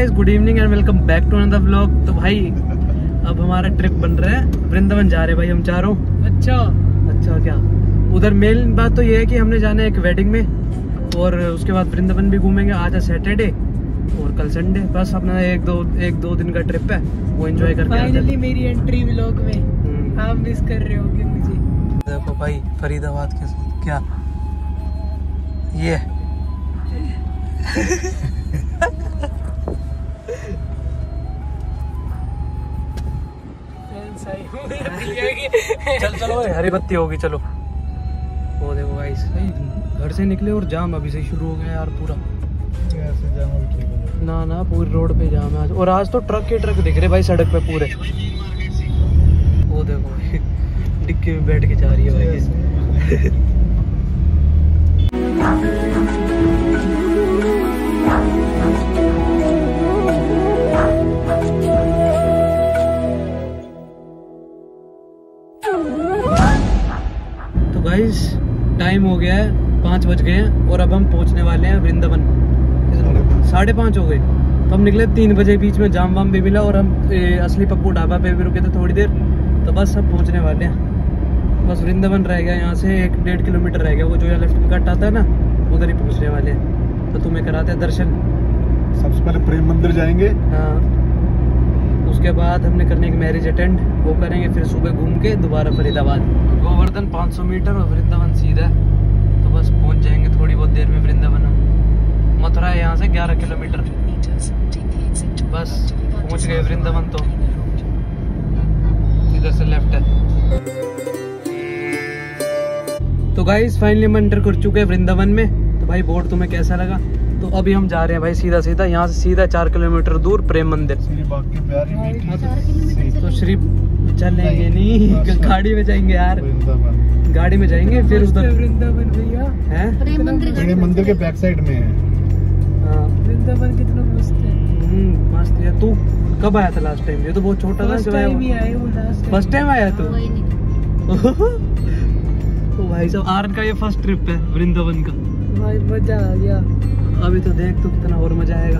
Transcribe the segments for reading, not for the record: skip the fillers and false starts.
Guys, good evening and welcome back to another vlog. तो भाई अब हमारा ट्रिप बन रहा है, वृंदावन जा रहे हैं भाई हम चारों। अच्छा क्या उधर मेन बात तो ये है कि हमने जाना है एक वेडिंग में, और उसके बाद वृंदावन भी घूमेंगे। आज है सैटरडे और कल संडे। बस अपना एक दो दिन का ट्रिप है, वो एंजॉय करके फाइनली मेरी एंट्री व्लॉग में। आप मिस कर रहे होगे मुझे। देखो भाई फरीदाबाद के क्या ये चलो हरी बत्ती होगी। चलो वो देखो गाइस, घर से निकले और जाम अभी से शुरू हो गया यार पूरा। ना पूरी रोड पे जाम है आज, और आज तो ट्रक के ट्रक दिख रहे भाई सड़क पे पूरे। वो देखो डिक्की में बैठ के जा रही है भाई। तो गाइस टाइम हो गया है, 5 बज गए हैं और अब हम पहुंचने वाले हैं वृंदावन। 5:30 हो गए। तो हम निकले 3 बजे, बीच में जाम वाम भी मिला और हम असली पप्पू ढाबा पे भी रुके थे थोड़ी देर। तो बस अब पहुंचने वाले हैं। बस वृंदावन रह गया, यहाँ से 1-1.5 किलोमीटर रह गया। वो जो यहाँ लेफ्ट में कट आता है ना, उधर ही पहुंचने वाले हैं। तो तुम्हें कराते हैं दर्शन। सबसे पहले प्रेम मंदिर जाएंगे। हाँ, उसके बाद हमने करने की मैरिज अटेंड, वो करेंगे। फिर सुबह घूम के दोबारा फरीदाबाद। गोवर्धन 500 मीटर और वृंदावन सीधा है। तो बस पहुंच जाएंगे थोड़ी बहुत देर में वृंदावन। मथुरा है यहाँ से 11 किलोमीटर। बस पहुंच गए वृंदावन। तो इधर से लेफ्ट है। तो गाइस फाइनली हम एंटर कर चुके हैं वृंदावन में। तो भाई बोर्ड तुम्हें कैसा लगा? तो अभी हम जा रहे हैं भाई सीधा यहाँ से सीधा 4 किलोमीटर दूर प्रेम मंदिर। तो श्री चलेंगे नहीं, गाड़ी में जाएंगे यार, गाड़ी में जाएंगे। फिर उधर वृंदावन भैया है, प्रेम मंदिर के बैक साइड में है। वृंदावन कितना मस्त है। मस्त है। तू कब आया था लास्ट टाइम? ये तो बहुत छोटा था जब आया। फर्स्ट टाइम आया तू? तो भाई साहब आर्यन का ये फर्स्ट ट्रिप है वृंदावन का। भाई मजा आ गया। अभी तो देख तो कितना और मजा आएगा।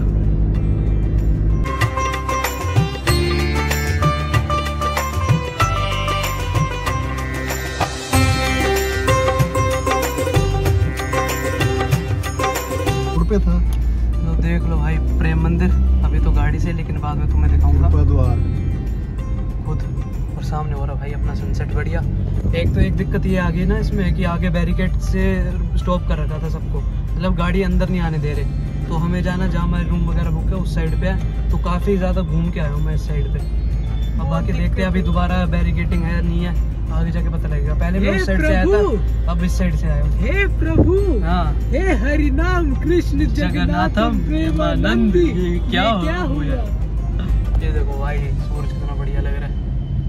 पे था तो देख लो भाई प्रेम मंदिर। अभी तो गाड़ी से, लेकिन बाद में तुम्हें दिखाऊंगा खुद। और सामने हो रहा भाई अपना सनसेट बढ़िया। एक तो एक दिक्कत ये आ गई ना इसमें कि आगे बैरिकेड से स्टॉप कर रखा था सबको, मतलब गाड़ी अंदर नहीं आने दे रहे। तो हमें जाना जहाँ हमारे रूम वगैरह बुक है उस साइड पे है। तो काफ़ी ज़्यादा घूम के आया हूँ मैं इस साइड पे। अब बाकी देखते हैं अभी दोबारा बैरिकेडिंग है नहीं है, आगे जाके पता लगेगा। पहले मैं उस साइड से आया था, अब इस साइड से आया हूँ। हे प्रभु, हाँ, हे हरि नाम कृष्ण जगन्नाथम प्रेमानंद। क्या हुआ? ये देखो भाई सूरज कितना बढ़िया लग रहा है।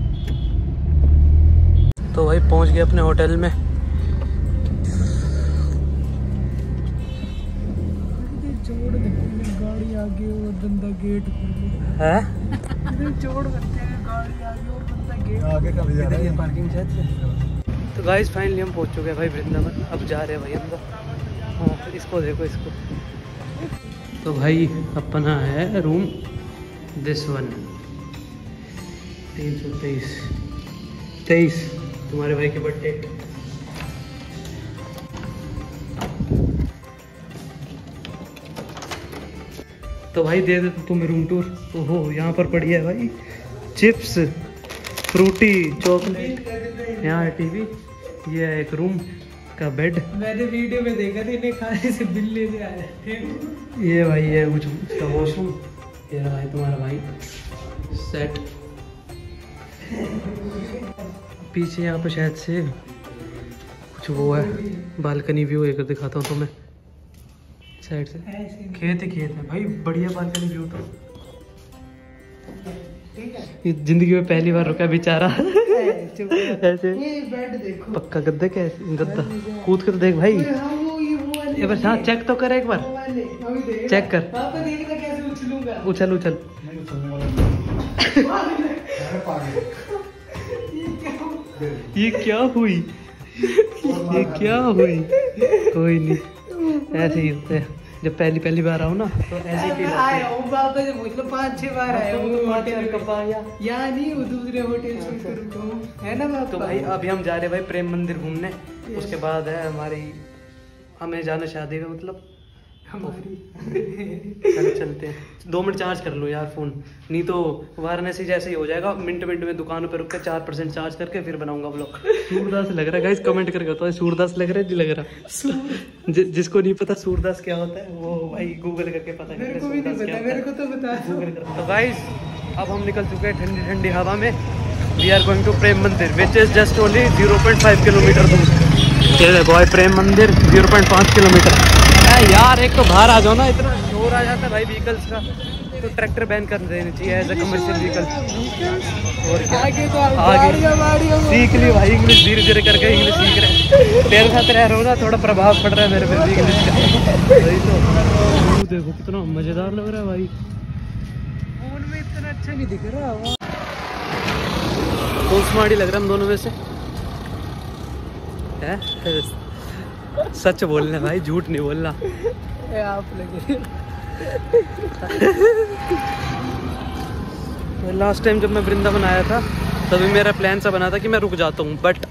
तो भाई पहुंच गए अपने होटल में। गाड़ी आगे और बंदा गेट है। जोड़ करते हैं, गाड़ी आगे और बंदा गेट आगे का जा रहा है पार्किंग शायद। तो गाइस फाइनली हम पहुंच चुके हैं भाई वृंदावन। अब जा रहे हैं भाई अंदर। हाँ इसको देखो इसको। तो भाई अपना है रूम दिस वन 323 तुम्हारे भाई के बर्थडे। तो भाई दे दे तुम्हें रूम टूर। ओहो यहाँ पर पड़ी है भाई चिप्स, फ्रूटी, चॉकलेट। यहाँ है टीवी, ये है एक रूम का बेड। मैंने वीडियो में देखा था, इन्हें खाने से बिल लेने आया। ये भाई है कुछ उसका वॉशरूम। ये रहा भाई तुम्हारा भाई सेट। पीछे यहाँ पे शायद से कुछ वो है बालकनी व्यू, एक दिखाता हूँ तुम्हें साइड से। खेत ही खेत है भाई, बढ़िया बालकनी व्यू। तो ये जिंदगी में पहली बार रुका बेचारा ऐसे। बेड देखो, पक्का गद्दा, कैसे गद्दा कूद के तो देख भाई। ये बस हाँ चेक तो कर एक बार, चेक कर। पापा देखना कैसे उछलूंगा। उछल उछल। ये क्या हुई? ये क्या हुई? कोई नहीं, ऐसे ही होता है। जब पहली बार आओ ना तो ऐसे ही फील आती है। बाबा से पूछ लो 5-6 बार आया हूँ होटल कब आया यहाँ नहीं, वो दूसरे होटल से रुका हूँ, है ना बाबा। तो भाई अभी हम जा रहे हैं भाई प्रेम मंदिर घूमने। उसके बाद है हमारी, हमें जाना शादी में, मतलब चलते हैं। 2 मिनट चार्ज कर लो यार फोन, नहीं तो वाराणसी जैसे ही हो जाएगा। मिनट में दुकानों पे रुक के 4% चार्ज करके फिर बनाऊंगा ब्लॉग। सूरदास लग रहा है गाइस, कमेंट करके बताओ सूरदास लग रहा है, नहीं लग रहा। जिसको नहीं पता सूरदास क्या होता है वो भाई गूगल करके पता मेरे को भी नहीं पता, मेरे को तो बता। तो गाइस अब हम निकल चुके हैं ठंडी ठंडी हवा में। We are going to Prem Mandir which is just only 0.5 kilometre दूर। ये देखो भाई प्रेम मंदिर 0.5 किलोमीटर। यार एक तो बाहर आ जाओ ना, इतना शोर आ जाता है भाई व्हीकल्स का, तो ट्रैक्टर बैन कर देनी चाहिए एज ए कमर्शियल व्हीकल। और क्या आगे तो आगे सीख ली भाई इंग्लिश, धीरे धीरे करके इंग्लिश सीख रहे। तेरे साथ रह रहा हूँ ना, थोड़ा प्रभाव पड़ रहा है मेरे पे भी इंग्लिश का। वही तो देखो कितना मजेदार लग रहा है भाई, फोन में इतना अच्छा नहीं दिख रहा। कौन स्मार्ट ही लग रहा है हम दोनों में से है? सच बोलना भाई, झूठ नहीं बोलना। आप लगे लास्ट टाइम जब मैं वृंदावन आया था तभी मेरा प्लान सा बना था कि मैं रुक जाता हूँ, बट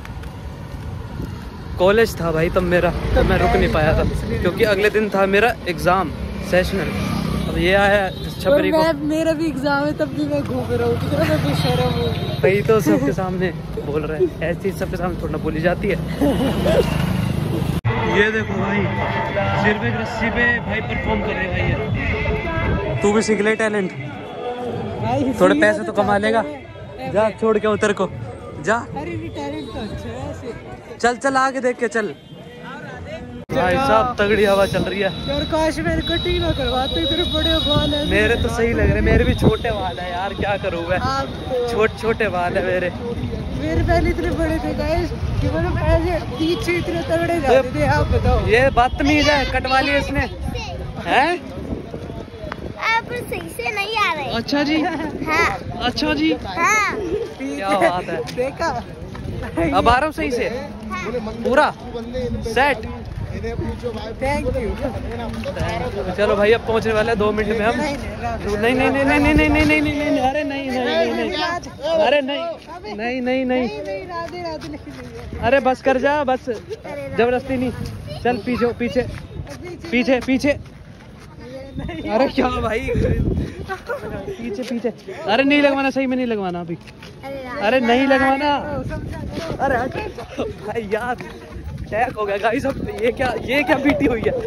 कॉलेज था भाई तब मेरा, तो मैं रुक नहीं पाया था क्योंकि अगले दिन था मेरा एग्जाम सेशनल। अब ये आया 26 को, मेरा भी एग्जाम है तब भी मैं घूम रहा हूँ, कितना मैं बेशर्म हूँ भाई। तो सबके सामने बोल रहा है, ऐसी चीज सबके सामने थोड़ा बोली जाती है। ये देखो भाई सिर पे रस्सी पे भाई परफॉर्म कर रहे भाई ये। तू भी सीख ले टैलेंट, थोड़े पैसे तो कमा लेगा। जा छोड़ के उतर को जा। अरे टैलेंट तो अच्छा है ऐसे। चल आगे देख के चल। भाई साहब तगड़ी हवा चल रही है यार, काश मेरे कटिंग ना करवाते, इतने बड़े बाल है। मेरे तो सही लग रहे, मेरे भी छोटे बाल है यार, क्या करूँ मैं, छोटे बाल है मेरे पहले इतने बड़े थे गाइस कि मतलब ऐसे पीछे इतने तगड़े जाते थे। आप बताओ, ये बदतमीज है, कटवा लिया इसने हैं? आप सही से नहीं आ रहे। अच्छा जी, हाँ। अच्छा जी, हाँ। क्या बात है। देखा, अब आ रहा हूँ सही से पूरा सेट। Thank you. चलो भाई अब पहुंचने वाले 2 मिनट में हम। नहीं नहीं नहीं नहीं नहीं नहीं नहीं नहीं नहीं, अरे नहीं नहीं नहीं, अरे नहीं नहीं नहीं नहीं, राधे राधे। अरे बस कर जा, बस जबरदस्ती नहीं। चल पीछे पीछे पीछे पीछे। अरे क्या भाई, पीछे पीछे। अरे नहीं लगवाना, सही में नहीं लगवाना अभी। अरे नहीं लगवाना, अरे भाई यार टैक हो गया गाइस। अब ये क्या बीटी हुई है।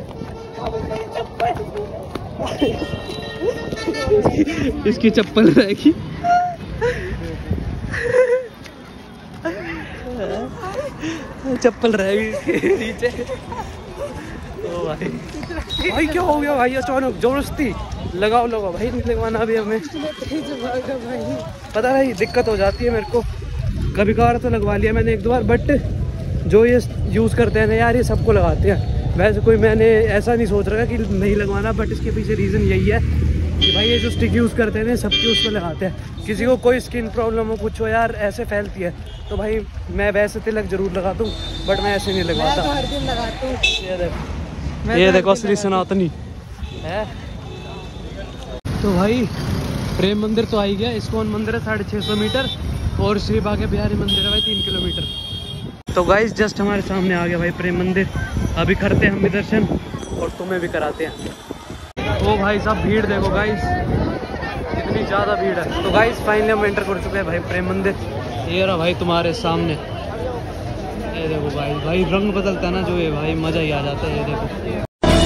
इसकी चप्पल रहेगी। चप्पल रहेगी इसके नीचे। ओ भाई क्या हो गया भाई, अचानक जबरदस्ती लगाओ भाई, नहीं लगवाना अभी हमें। पता नहीं दिक्कत हो जाती है मेरे को, कभी कभार तो लगवा लिया मैंने 1-2 बार, बट जो ये यूज़ करते हैं ना यार, ये सबको लगाते हैं। वैसे कोई मैंने ऐसा नहीं सोच रहा कि नहीं लगवाना, बट इसके पीछे रीज़न यही है कि भाई ये जो स्टिक यूज़ करते हैं ना, सबके उस पर लगाते हैं। किसी को कोई स्किन प्रॉब्लम हो, कुछ हो यार, ऐसे फैलती है, तो भाई मैं वैसे तिलक जरूर लगाता हूँ, बट मैं ऐसे नहीं लगवाता। मैं तो हर दिन लगाता हूँ। ये देखो असली सनातनी है। तो भाई प्रेम मंदिर तो आ ही गया। इस्कॉन मंदिर है 650 मीटर, और श्री बागे बिहारी मंदिर है भाई 3 किलोमीटर। तो गाइस जस्ट हमारे सामने आ गया भाई प्रेम मंदिर। अभी करते हैं हम भी दर्शन और तुम्हें भी कराते हैं। तो भाई साहब भीड़ देखो गाइस, इतनी ज़्यादा भीड़ है। तो गाइस फाइनली हम एंटर कर चुके हैं भाई प्रेम मंदिर। ये रहा भाई तुम्हारे सामने, ये देखो भाई रंग बदलता है ना जो, ये भाई मज़ा ही आ जाता है। ये देखो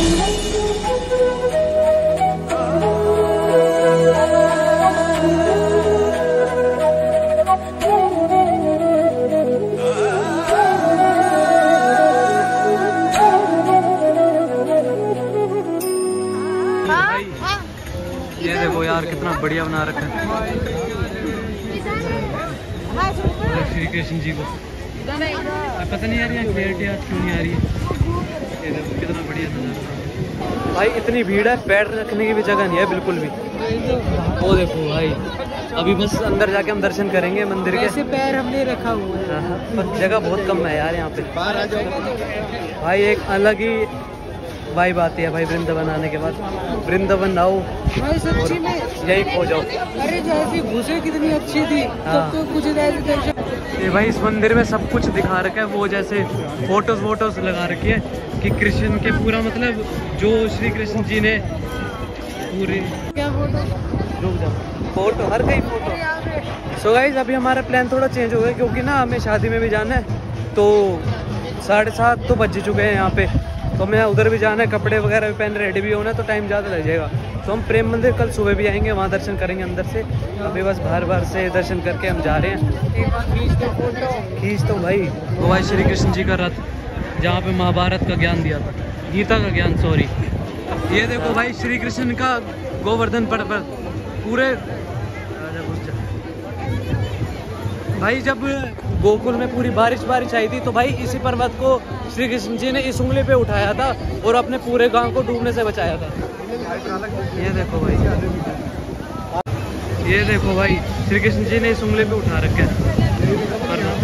यार कितना बढ़िया बना रखा है श्री कृष्ण जी को। पता नहीं यार यहाँ क्लियरिटी आज क्यों नहीं आ रही है। ये देखो कितना बढ़िया नजारा भाई, इतनी भीड़ है, पैर रखने की भी जगह नहीं है बिल्कुल भी। वो देखो भाई, अभी बस अंदर जाके हम दर्शन करेंगे मंदिर के। ऐसे पैर हमने रखा हुआ है, पर जगह बहुत कम है यार यहाँ पे भाई। एक अलग ही वाइब आती है भाई वृंदावन आने के बाद। वृंदावन आओ भाई सच्ची में यही खो जाओ। अरे जैसी घुसे कितनी अच्छी थी, हाँ। तब तो कुछ ऐसे दर्शन। ये भाई इस मंदिर में सब कुछ दिखा रखा है, वो जैसे फोटोज लगा रखी है कि कृष्ण के पूरा मतलब जो श्री कृष्ण जी ने पूरे क्या फोटो, रुक जाओ फोटो हर कहीं फोटो। सो गाइस अभी हमारा प्लान थोड़ा चेंज हो गया क्योंकि ना हमें शादी में भी जाना है, तो 7:30 तो बज चुके हैं यहाँ पे, तो हमें उधर भी जाना है, कपड़े वगैरह भी पहन रेडी भी होना है, तो टाइम ज़्यादा लग जाएगा। तो हम प्रेम मंदिर कल सुबह भी आएंगे, वहाँ दर्शन करेंगे अंदर से। अभी बस बाहर से दर्शन करके हम जा रहे हैं। खींच तो भाई वो भाई श्री कृष्ण जी का रथ जहाँ पे महाभारत का ज्ञान दिया था, गीता का ज्ञान सॉरी। ये देखो भाई श्री कृष्ण का गोवर्धन पर्वत पूरे भाई जब गोकुल में पूरी बारिश आई थी तो भाई इसी पर्वत को श्री कृष्ण जी ने इस उंगली पे उठाया था और अपने पूरे गांव को डूबने से बचाया था। ये देखो भाई, ये देखो भाई श्री कृष्ण जी ने इस उंगली पे उठा रखा है।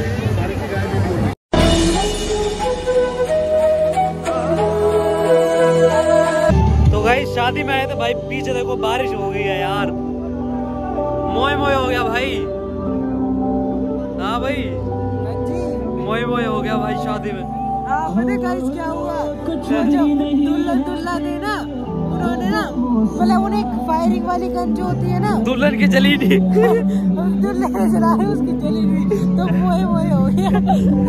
तो भाई शादी में आए थे भाई, पीछे देखो बारिश हो गई है यार, मोए हो गया भाई। हाँ भाई मोए हो गया भाई शादी में। मैंने गाइस क्या हुआ, दुल्हन ने ना उन्होंने ना मतलब उन्हें फायरिंग वाली गन जो होती है ना, दुल्हन की जली थी दुल्हन ने चला है उसकी जली हुई, तो मोए हो गया।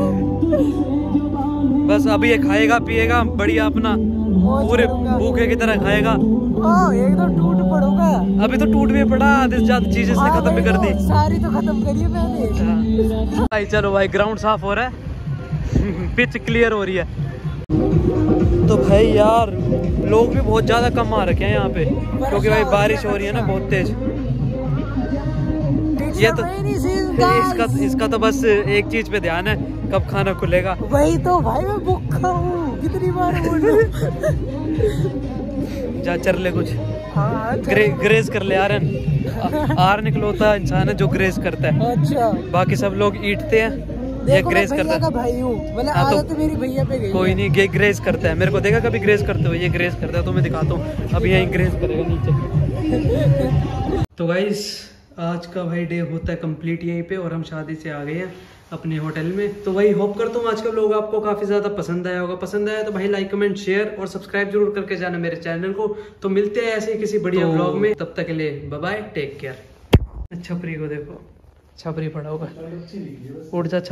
बस अभी ये खाएगा पिएगा बढ़िया अपना पूरे भूखे की तरह खाएगा। एकदम टूट पड़ोगा। अभी तो टूट भी पड़ा, आधे से ज्यादा चीज इसने खत्म भी कर दी। सारी तो खत्म करिए मैंने। भाई चलो भाई ग्राउंड साफ हो रहा है पिच क्लियर हो रही है। तो भाई यार लोग भी बहुत ज्यादा कम आ रखे हैं यहाँ पे क्योंकि भाई बारिश हो रही है ना बहुत तेज। ये तो इसका तो बस एक चीज पे ध्यान है, कब खाना खुलेगा। वही तो भाई मैं भूखा हूँ, कितनी बार बोलूं। जा चर ले कुछ, ग्रेज कर ले आर निकलता इंसान है जो ग्रेज करता है। अच्छा बाकी सब लोग ईटते हैं, ये ग्रेज करता है। भाई हूँ मतलब हाँ, आदत मेरी भैया पे गई। कोई नहीं, ये ग्रेज करता है। मेरे को देखा कभी ग्रेज करते हुए, ये ग्रेज करता है तो मैं दिखाता हूँ। अभी यही ग्रेज करेगा नीचे। तो गाइस आज का भाई डे होता है कंप्लीट यहीं पे और हम शादी से आ गए हैं अपने होटल में। तो भाई होप करता हूँ आज का व्लॉग आपको काफी ज्यादा पसंद आया होगा। पसंद आया तो भाई लाइक कमेंट शेयर और सब्सक्राइब जरूर करके जाना मेरे चैनल को। तो मिलते हैं ऐसे ही किसी बढ़िया व्लॉग में, तब तक के लिए बाय बाय, टेक केयर। छपरी को देखो, छपरी पड़ा होगा, उड़ जा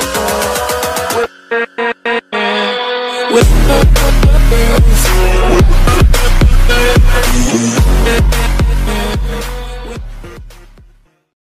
छपरी।